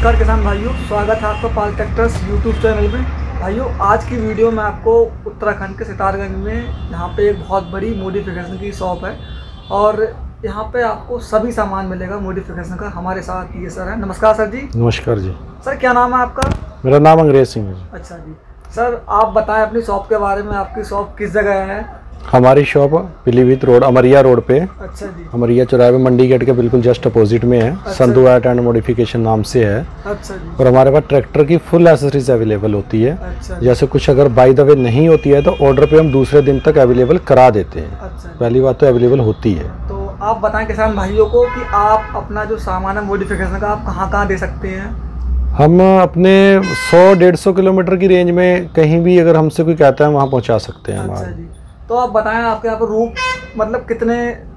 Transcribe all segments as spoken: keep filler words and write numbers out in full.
नमस्कार किसान भाइयों, स्वागत है आपका पाल ट्रैक्टर्स यूट्यूब चैनल में। भाइयों, आज की वीडियो में आपको उत्तराखंड के सितारगंज में यहाँ पे एक बहुत बड़ी मॉडिफिकेशन की शॉप है और यहाँ पे आपको सभी सामान मिलेगा मॉडिफिकेशन का। हमारे साथ ये सर है। नमस्कार सर जी। नमस्कार जी। सर क्या नाम है आपका? मेरा नाम अंग्रेज सिंह है। अच्छा जी। सर आप बताएं अपनी शॉप के बारे में। आपकी शॉप किस जगह है? हमारी shop Pilibhit road, Amariya road पे। अच्छा जी। अमरिया चौराहे में मंडी गेट के बिल्कुल जस्ट अपोजिट में है। अच्छा। संधू आर्ट एंड मॉडिफिकेशन नाम से है। अच्छा जी। और हमारे पास ट्रैक्टर की फुल एसेसरीज अवेलेबल होती है। अच्छा। जैसे कुछ अगर बाय द वे नहीं होती है तो ऑर्डर पे हम दूसरे दिन तक अवेलेबल करा देते हैं। अच्छा। पहली बात तो अवेलेबल होती है। तो आप बताएं किसान भाइयों को कि आप अपना जो सामान है मॉडिफिकेशन का आप कहाँ कहाँ दे सकते हैं? हम अपने सौ डेढ़ सौ किलोमीटर की रेंज में कहीं भी अगर हमसे कोई कहता है वहाँ पहुँचा सकते हैं। अच्छा हमारे जी। तो आप बताएं आपके यहाँ पर रूफ मतलब कितने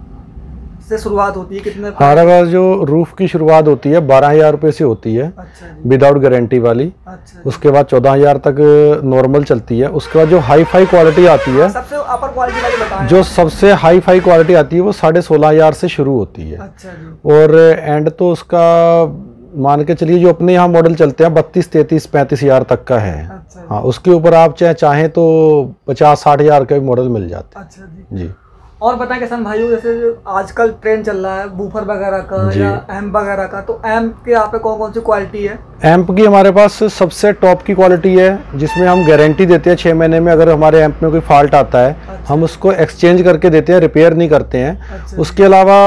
से शुरुआत होती है, कितने? हमारे पास जो रूफ की शुरुआत होती है बारह हजार रुपये से होती है। अच्छा जी। विदाउट गारंटी वाली। अच्छा। उसके बाद चौदह हजार तक नॉर्मल चलती है। उसके बाद जो हाई फाई क्वालिटी आती है, सबसे अपर क्वालिटी वाली बताएं। जो सबसे हाई फाई क्वालिटी आती है वो साढ़े सोलह हजार से शुरू होती है। अच्छा जी। और एंड तो उसका मान के चलिए जो अपने यहाँ मॉडल चलते हैं बत्तीस तैंतीस पैंतीस हजार तक का है। अच्छा। हाँ, उसके ऊपर आप चाहे चाहें तो पचास साठ हजार का भी मॉडल मिल जाता है। अच्छा जी। जी। और बताएं किसान भाइयों, जैसे जो आजकल ट्रेंड चल रहा है बूफर वगैरह का या एम्प वगैरह का, तो एम्प के यहाँ पे कौन कौन सी क्वालिटी है? एम्प की हमारे पास सबसे टॉप की क्वालिटी है जिसमें हम गारंटी देते हैं छः महीने में। अगर हमारे एम्प में कोई फॉल्ट आता है, अच्छा। हम उसको एक्सचेंज करके देते हैं, रिपेयर नहीं करते हैं। अच्छा। उसके अलावा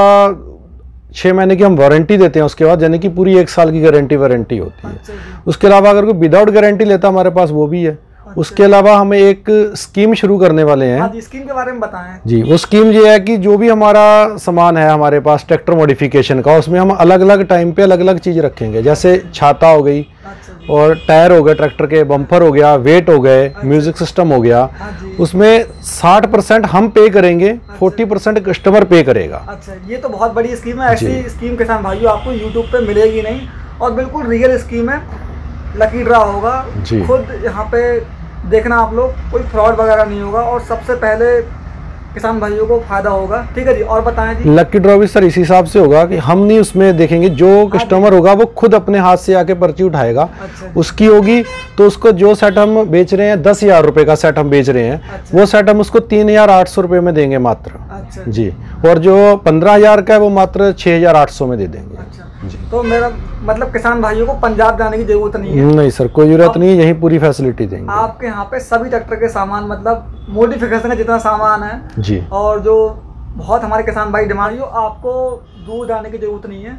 छः महीने की हम वारंटी देते हैं उसके बाद, यानी कि पूरी एक साल की गारंटी वारंटी होती है। अच्छा। उसके अलावा अगर कोई विदाउट गारंटी लेता हमारे पास वो भी है। अच्छा। उसके अलावा हमें एक स्कीम शुरू करने वाले हैं। हाँ जी, स्कीम के बारे में बताएं। जी, वो स्कीम ये है कि जो भी हमारा सामान है हमारे पास ट्रैक्टर मॉडिफिकेशन का, उसमें हम अलग अलग टाइम पे अलग अलग चीज़ रखेंगे। जैसे छाता हो गई, अच्छा। और टायर हो गए, ट्रैक्टर के बम्पर हो गया, वेट हो गए, म्यूजिक सिस्टम हो गया। हाँ जी। उसमें साठ परसेंट हम पे करेंगे, चालीस परसेंट कस्टमर पे करेगा। अच्छा, ये तो बहुत बड़ी स्कीम है। ऐसी स्कीम किसान भाइयों आपको यूट्यूब पे मिलेगी नहीं और बिल्कुल रियल स्कीम है। लकी ड्रा होगा, खुद यहाँ पे देखना आप लोग, कोई फ्रॉड वगैरह नहीं होगा और सबसे पहले किसान भाइयों को फायदा होगा। ठीक है जी। और बताएं जी। लकी ड्रॉ भी सर इसी हिसाब से होगा कि हम नहीं उसमें देखेंगे, जो कस्टमर होगा वो खुद अपने हाथ से आके पर्ची उठाएगा। अच्छा। उसकी होगी तो उसको जो सेट हम बेच रहे हैं दस हजार रुपये का सेट हम बेच रहे हैं। अच्छा। वो सेट हम उसको तीन हजार आठ सौ रुपये में देंगे मात्र। अच्छा। जी। और जो पंद्रह हजार का है वो मात्र छः हजार आठ सौ में दे देंगे। अच्छा जी। तो मेरा मतलब किसान भाइयों को पंजाब जाने की जरूरत नहीं है? नहीं सर, कोई जरूरत नहीं है, यही पूरी फैसिलिटी देंगे। आपके यहाँ पे सभी ट्रैक्टर के सामान मतलब मॉडिफिकेशन का जितना सामान है जी, और जो बहुत हमारे किसान भाई डिमांड, आपको दूर जाने की जरूरत नहीं है।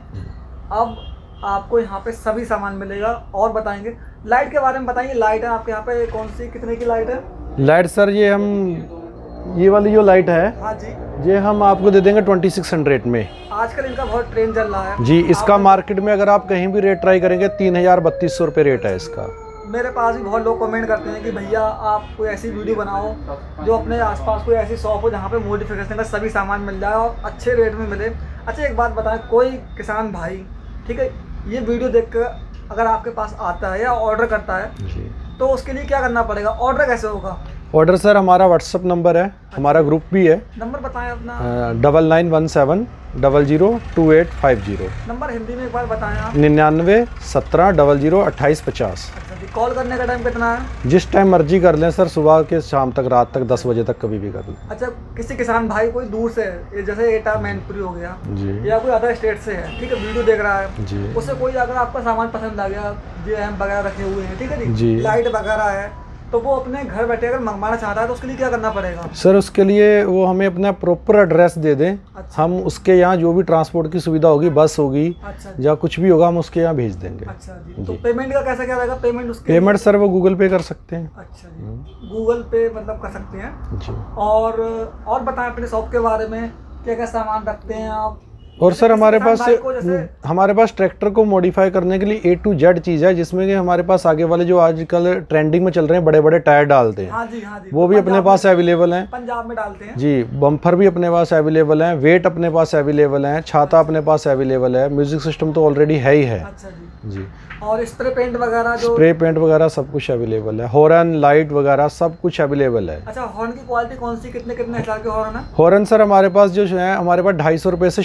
अब आपको यहाँ पे सभी सामान मिलेगा। और बताएंगे लाइट के बारे में बताइए। लाइट है आपके यहाँ पे कौन सी, कितने की लाइट है? लाइट सर ये हम ये वाली जो लाइट है, हाँ जी, ये हम आपको दे देंगे ट्वेंटी सिक्स हंड्रेड में। आजकल इनका बहुत ट्रेंड चल रहा है जी। इसका मार्केट में अगर आप कहीं भी रेट ट्राई करेंगे तीन हजार बत्तीस सौ रुपये रेट है इसका। मेरे पास भी बहुत लोग कमेंट करते हैं कि भैया आप कोई ऐसी वीडियो बनाओ जो अपने आसपास कोई ऐसी शॉप हो जहाँ पे मॉडिफिकेशन का सभी सामान मिल जाए और अच्छे रेट में मिले। अच्छा, एक बात बताएं, कोई किसान भाई, ठीक है, ये वीडियो देख कर अगर आपके पास आता है या ऑर्डर करता है जी, तो उसके लिए क्या करना पड़ेगा? ऑर्डर कैसे होगा? ऑर्डर सर हमारा व्हाट्सअप नंबर है, हमारा ग्रुप भी है। नंबर बताएं अपना। Double nine one seven double zero two eight five zero. Number Hindi में एक बार बताएं आप। निन्यानवे सत्रह डबल जीरो अट्ठाईस पचास। अच्छा जी। कॉल करने का टाइम कितना है? जिस टाइम मर्जी कर लें सर, सुबह के शाम तक, रात तक, दस बजे तक कभी भी कर लें। अच्छा, किसी किसान भाई कोई दूर से है, जैसे एटा मैनपुरी हो गया जी, या कोई अदर स्टेट से है, ठीक है, वीडियो देख रहा है जी, उससे कोई अगर आपका सामान पसंद आ गया, जो एम्प वगैरह रखे हुए हैं, ठीक है जी, लाइट वगैरह है, तो वो अपने घर बैठे अगर मंगवाना चाहता है तो उसके लिए क्या करना पड़ेगा? सर उसके लिए वो हमें अपना प्रॉपर एड्रेस दे दें। अच्छा। हम उसके यहाँ जो भी ट्रांसपोर्ट की सुविधा होगी, बस होगी, अच्छा या कुछ भी होगा, हम उसके यहाँ भेज देंगे। अच्छा जी। तो पेमेंट का कैसा क्या रहेगा? पेमेंट उसके पेमेंट सर वो गूगल पे कर सकते हैं। अच्छा जी, गूगल पे मतलब कर सकते हैं जी। और और बताएं अपने शॉप के बारे में, क्या क्या सामान रखते हैं आप? और सर हमारे पास जैसे हमारे पास ट्रैक्टर को मॉडिफाई करने के लिए ए टू जेड चीज़ है, जिसमें कि हमारे पास आगे वाले जो आजकल ट्रेंडिंग में चल रहे हैं बड़े बड़े टायर डालते हैं। हाँ जी, हाँ जी, वो भी अपने पास अवेलेबल हैं। पंजाब में डालते हैं जी। बम्पर भी अपने पास अवेलेबल हैं, वेट अपने पास अवेलेबल हैं, छाता अपने पास अवेलेबल है, म्यूजिक सिस्टम तो ऑलरेडी है ही है। अच्छा जी। जी। और स्प्रे पेंट वगैरह जो स्प्रे पेंट वगैरह सब कुछ अवेलेबल है, हॉर्न लाइट वगैरह सब कुछ अवेलेबल है। अच्छा, हॉर्न की क्वालिटी कौन सी, कितने कितने हजार के हॉर्न है? हॉर्न सर हमारे पास जो है, हमारे पास ढाई सौ रुपये से शुरू हैं।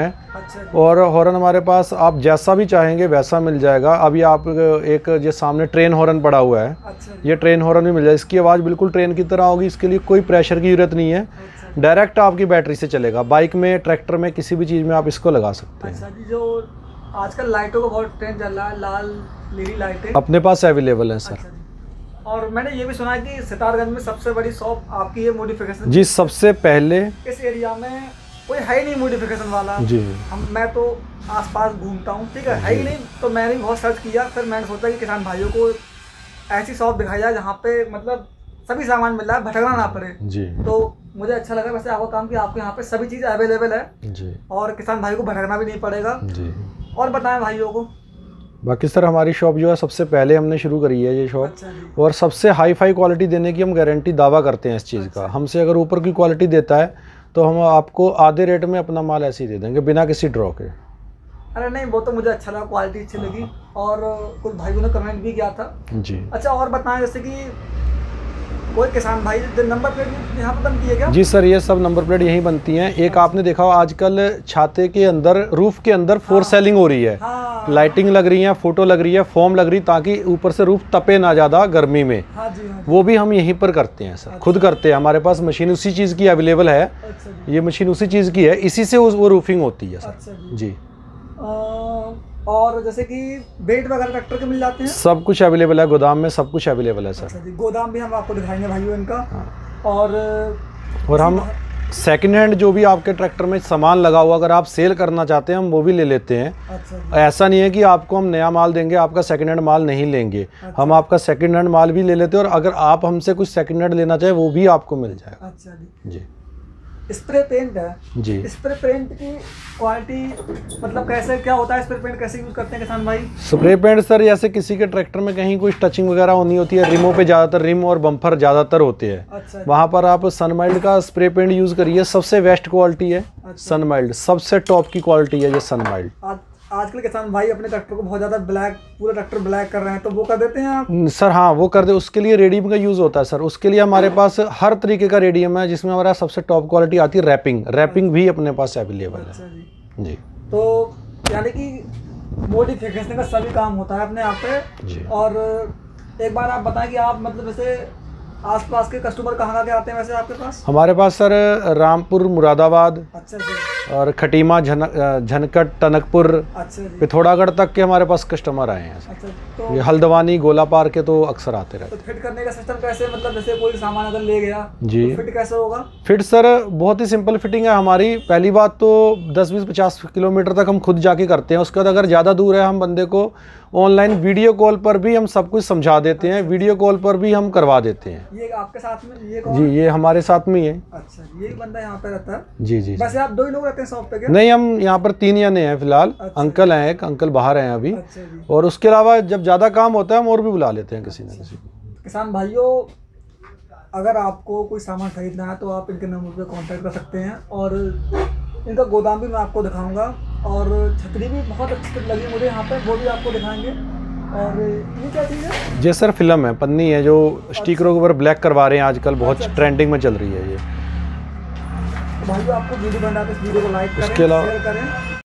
अच्छा जी। और हॉर्न हमारे पास आप जैसा भी चाहेंगे वैसा मिल जाएगा। अभी आप एक ये सामने ट्रेन हॉर्न पड़ा हुआ है, अच्छा जी। ये ट्रेन हॉर्न भी मिल जाएगा। इसकी आवाज़ बिल्कुल ट्रेन की तरह होगी, इसके लिए कोई प्रेशर की ज़रूरत नहीं है, अच्छा डायरेक्ट आपकी बैटरी से चलेगा। बाइक में, ट्रैक्टर में, किसी भी चीज़ में आप इसको लगा सकते हैं। अच्छा जी। जो आजकल लाइटों का बहुत ट्रेंड चल रहा है, लाल नीली लाइटें अपने पास अवेलेबल है सर। अच्छा जी। और मैंने ये भी सुना है कि सितारगंज में सबसे बड़ी शॉप आपकी है मॉडिफिकेशन जी, सबसे पहले इस एरिया में कोई है ही नहीं मॉडिफिकेशन वाला जी। हम मैं तो आसपास घूमता हूँ, ठीक है, है ही नहीं, तो मैंने भी बहुत सर्च किया। फिर मैंने सोचा कि किसान भाइयों को ऐसी शॉप दिखाई जाए जहाँ पे मतलब सभी सामान मिल रहा है, भटकना ना पड़े जी। तो मुझे अच्छा लगा वैसे आपका काम कि आपके यहाँ पे सभी चीज़ अवेलेबल है जी और किसान भाई को भटकना भी नहीं पड़ेगा। जी। और बताएं भाइयों को। बाकी सर हमारी शॉप जो है सबसे पहले हमने शुरू करी है ये शॉप, अच्छा जी। और सबसे हाई फाई क्वालिटी देने की हम गारंटी दावा करते हैं इस चीज़ का। हमसे अगर ऊपर की क्वालिटी देता है तो हम आपको आधे रेट में अपना माल ऐसे ही दे देंगे बिना किसी ड्रॉ के। अरे नहीं, वो तो मुझे अच्छा लगा, क्वालिटी अच्छी लगी और कुछ भाइयों ने कमेंट भी किया था। जी। अच्छा और बताएं, जैसे कि कोई किसान भाई नंबर प्लेट यहाँ पर बनती है क्या? जी सर, ये सब नंबर प्लेट यहीं बनती हैं। एक आपने देखा हो आजकल छाते के अंदर, रूफ के अंदर फोर हाँ। सेलिंग हो रही है, हाँ। लाइटिंग लग रही है, फोटो लग रही है, फोम लग रही, ताकि ऊपर से रूफ तपे ना ज़्यादा गर्मी में। हाँ जी, हाँ जी। वो भी हम यहीं पर करते हैं सर, खुद करते हैं। हमारे पास मशीन उसी चीज़ की अवेलेबल है। अच्छा जी। ये मशीन उसी चीज़ की है, इसी से उस वो रूफिंग होती है सर। अच्छा जी। जी। अ, और जैसे कि बेल्ट वगैरह ट्रैक्टर के मिल जाते हैं? सब कुछ अवेलेबल है, गोदाम में सब कुछ अवेलेबल है सर। अच्छा जी। गोदाम भी हम आपको दिखाएंगे भाइयों इनका। हाँ। और और हम सेकंड हैंड जो भी आपके ट्रैक्टर में सामान लगा हुआ अगर आप सेल करना चाहते हैं हम वो भी ले लेते हैं। अच्छा जी। ऐसा नहीं है कि आपको हम नया माल देंगे, आपका सेकंड हैंड माल नहीं लेंगे। अच्छा। हम आपका सेकंड हैंड माल भी ले लेते हैं, और अगर आप हमसे कुछ सेकंड हैंड लेना चाहे वो भी आपको मिल जाएगा। अच्छा जी। जी। स्प्रे पेंट है जी। स्प्रे पेंट की क्वालिटी मतलब कैसे क्या होता है, स्प्रे पेंट कैसे यूज करते हैं किसान भाई? स्प्रे पेंट सर, जैसे किसी के ट्रैक्टर में कहीं कुछ टचिंग वगैरह होनी होती है, रिमों पे ज़्यादातर रिम और बम्पर ज़्यादातर होते हैं। अच्छा। वहाँ पर आप सनमाइल्ड का स्प्रे पेंट यूज़ करिए, सबसे बेस्ट क्वालिटी है। अच्छा। सनमाइल्ड सबसे टॉप की क्वालिटी है ये सनमाइल्ड। आज आजकल किसान भाई अपने ट्रैक्टर को बहुत ज़्यादा ब्लैक, पूरा ट्रैक्टर ब्लैक कर रहे हैं, तो वो कर देते हैं आप? सर हाँ, वो कर दे। उसके लिए रेडियम का यूज़ होता है सर। उसके लिए हमारे पास हर तरीके का रेडियम है, जिसमें हमारा सबसे टॉप क्वालिटी आती है रैपिंग। रैपिंग भी अपने पास अवेलेबल है। अच्छा जी। जी। तो यानी कि मॉडिफिकेशन का सभी काम होता है अपने यहाँ पे जी। और एक बार आप बताएं कि आप मतलब वैसे आसपास के कस्टमर कहाँ कहाँ के आते हैं वैसे आपके पास? हमारे पास सर रामपुर, मुरादाबाद, अच्छा जी, और खटीमा, झन झनकट, टनकपुर, अच्छा जी, पिथौरागढ़ तक के हमारे पास कस्टमर आए हैं। अच्छा तो ये हल्द्वानी, गोलापार के तो अक्सर आते रहते तो फिट करने का सिस्टम कैसे, मतलब जैसे कोई सामान अगर ले गया जी, तो फिट कैसे होगा? फिट सर बहुत ही सिंपल फिटिंग है हमारी। पहली बात तो दस बीस पचास किलोमीटर तक हम खुद जाके करते हैं। उसके बाद अगर ज़्यादा दूर है हम बंदे को ऑनलाइन वीडियो कॉल पर भी हम सब कुछ समझा देते हैं, वीडियो कॉल पर भी हम करवा देते हैं। ये आपके साथ में ये कौन? जी, ये हमारे साथ में ही है। अच्छा, ये बंदा यहाँ पे रहता है? जी जी। वैसे आप दो ही लोग रहते हैं शॉप पे क्या? नहीं, हम यहाँ पर तीन जने हैं फिलहाल। अच्छा। अंकल हैं, एक अंकल बाहर हैं अभी। अच्छा जी। और उसके अलावा जब ज़्यादा काम होता है हम और भी बुला लेते हैं किसी न किसी को। किसान भाइयों, अगर आपको कोई सामान खरीदना है तो आप इनके नंबर पे कांटेक्ट कर सकते हैं और इनका गोदाम भी मैं आपको दिखाऊंगा और छतरी भी बहुत अच्छी लगी मुझे यहाँ पे, वो भी आपको दिखाएंगे। और ये क्या चीज़ है? ये सर फिल्म है, पन्नी है, जो स्टिकरों के ऊपर ब्लैक करवा रहे हैं आजकल, बहुत अच्छा। ट्रेंडिंग में चल रही है ये। तो भाइयों आपको वीडियो बनाते इस वीडियो को लाइक करें, उसके अलावा शेयर करें।